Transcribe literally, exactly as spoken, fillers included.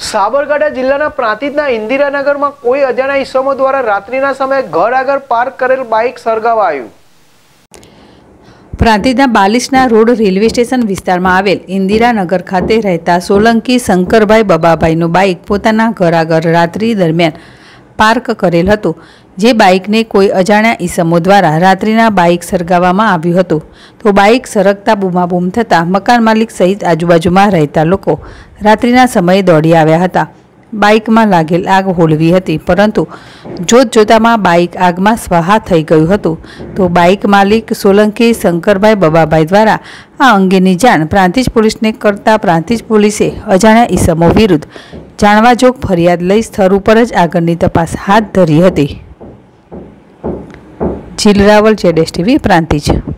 સાબરકાંઠા જિલ્લાના પ્રાંતિજના ઇન્દિરાનગરમાં કોઈ અજાણ્યા ઈસમો દ્વારા રાત્રિના સમયે ઘર આગળ પાર્ક કરેલ બાઇક સળગાવાયું। પ્રાંતિજના બાલીસના રોડ રેલવે સ્ટેશન વિસ્તારમાં આવેલ ઇન્દિરાનગર ખાતે રહેતા સોલંકી શંકરભાઈ બબાભાઈનું બાઇક પોતાના ઘર આગળ રાત્રિ દરમિયાન પાર્ક કરેલ હતું, જે બાઇકને કોઈ અજાણ્યા ઈસમો દ્વારા રાત્રિના બાઇક સળગાવવામાં આવ્યું હતું। તો બાઇક સળગતા બૂમાબૂમ થતાં મકાન માલિક સહિત આજુબાજુમાં રહેતા લોકો રાત્રિના સમયે દોડી આવ્યા હતા। બાઇકમાં લાગેલ આગ હોલવી હતી, પરંતુ જોત જોતામાં બાઇક આગમાં સ્વાહા થઈ ગયું હતું। તો બાઇક માલિક સોલંકી શંકરભાઈ બબાભાઈ દ્વારા આ અંગેની જાણ પ્રાંતિજ પોલીસને કરતા પ્રાંતિજ પોલીસે અજાણ્યા ઈસમો વિરુદ્ધ જાણવાજોગ ફરિયાદ લઈ સ્થળ ઉપર જ આગળની તપાસ હાથ ધરી હતી। જીલ રાવલ, જેડેશ ટીવી, પ્રાંતિજ।